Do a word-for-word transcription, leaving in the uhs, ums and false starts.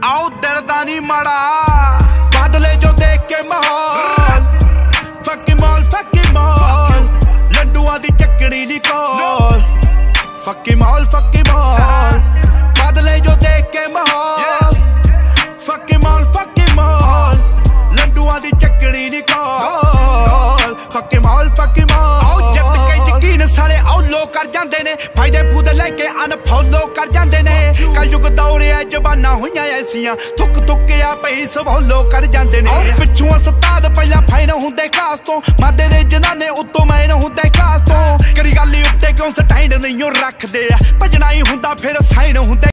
आओ दिल दा नहीं माड़ा बदले जो देख के माहौल फकी मॉल फकी मॉल लड्डुआं दी चकड़ी नी कोल फकी मॉल फकी मॉल बदले जो देख के माहौल फकी मॉल फकी मॉल लड्डुआं दी चकड़ी नी कोल फकी मॉल फकी मॉल आओ जट के यकीन साले आओ लो कर जांदे ने फायदे फूद लेके अनफॉलो कर जांदे ने कल युग दौरे जबाना होइयां ऐसियां थुक थुक के आ पई सवालो कर जांदे ने पिछों उस्ताद पहला फाइन हुंदे खास तो मादे दे जनाने उत्तों मैन हुंदे खास तो करी गल उत्ते क्यों सटैंड नहीं रखदे भजना ही हुंदा फिर साइन हुंदे